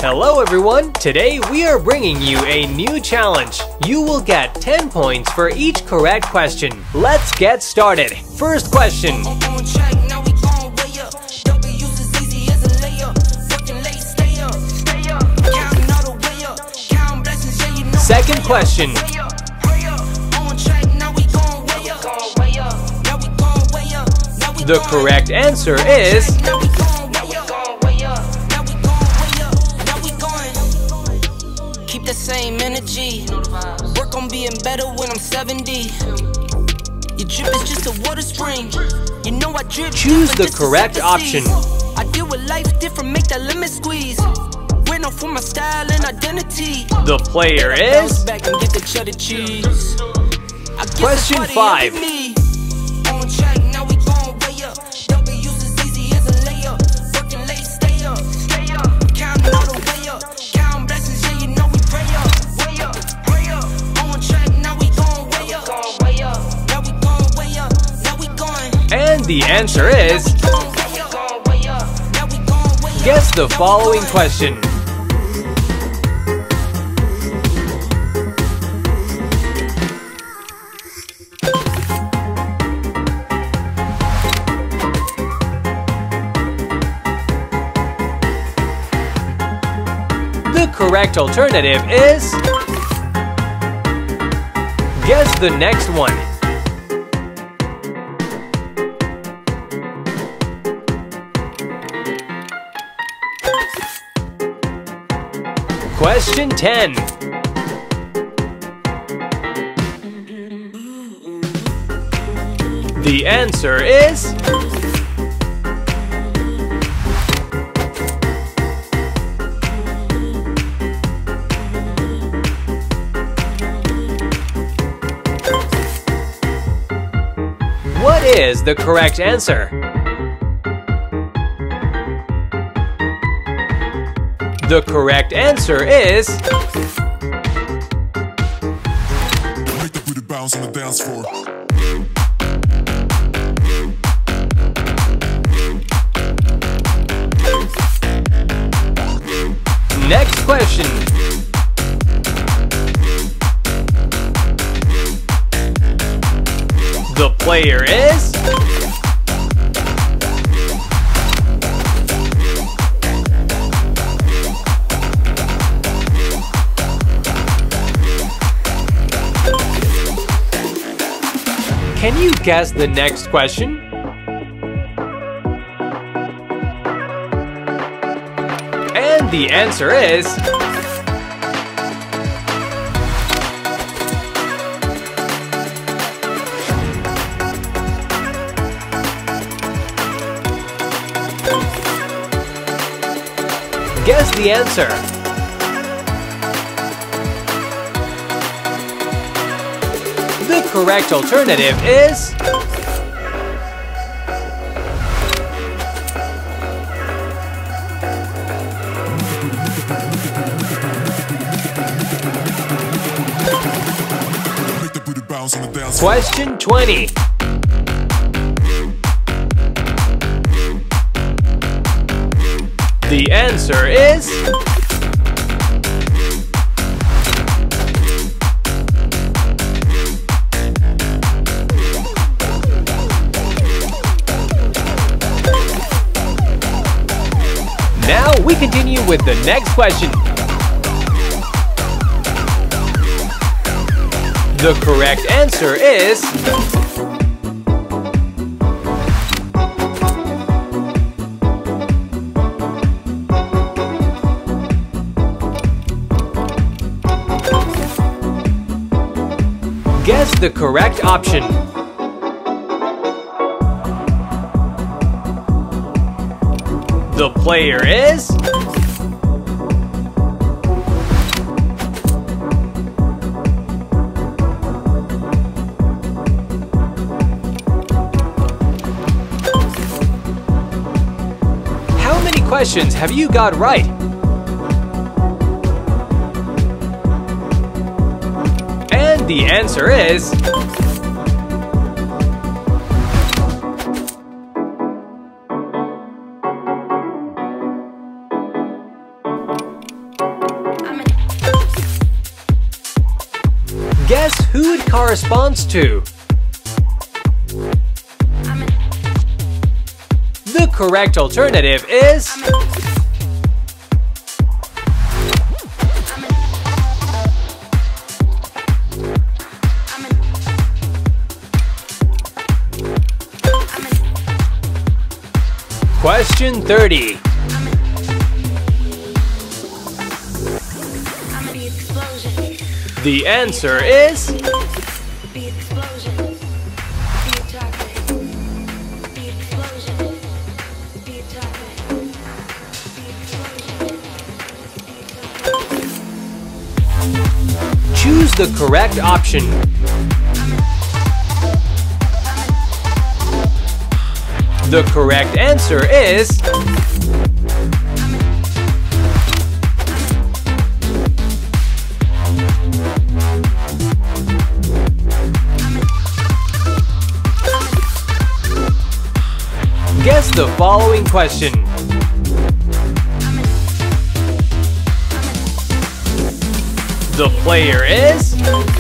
Hello everyone! Today we are bringing you a new challenge. You will get 10 points for each correct question. Let's get started. First question. Second question. The correct answer is keep the same energy. Work on being better when I'm 70. Your drip is just a water spring. You know I drip. Choose the correct option. I deal with life different, make that lemon squeeze. We're known for my style and identity. The player is back and get the cheddar cheese. Question 5. And the answer is guess the following question. The correct alternative is guess the next one. Question 10. The answer is what is the correct answer? The correct answer is make the booty bounce on the dance floor. Next question. The player is Can you guess the next question? And the answer is guess the answer. The correct alternative is question 20. The answer is now we continue with the next question. The correct answer is guess the correct option. The player is how many questions have you got right? And the answer is Guess who it corresponds to. The correct alternative is Question 30. The answer is choose the correct option. The correct answer is guess the following question. The player is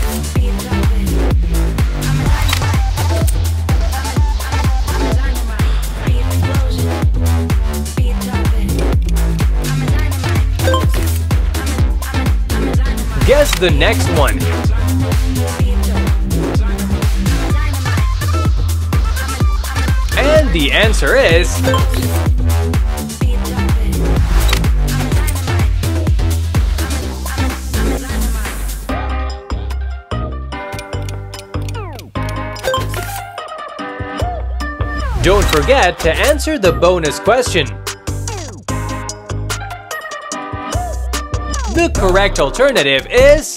guess the next one. And the answer is don't forget to answer the bonus question. The correct alternative is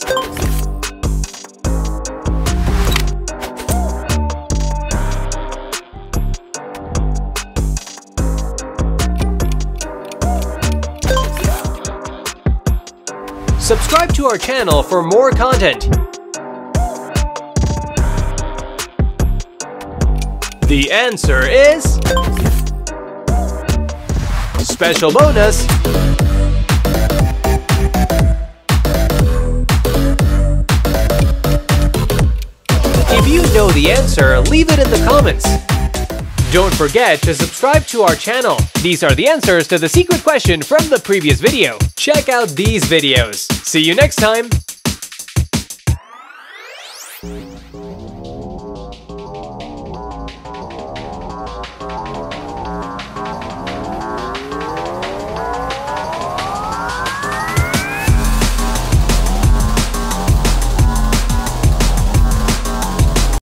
subscribe to our channel for more content. The answer is special bonus. If you know the answer, leave it in the comments. Don't forget to subscribe to our channel. These are the answers to the secret question from the previous video. Check out these videos. See you next time!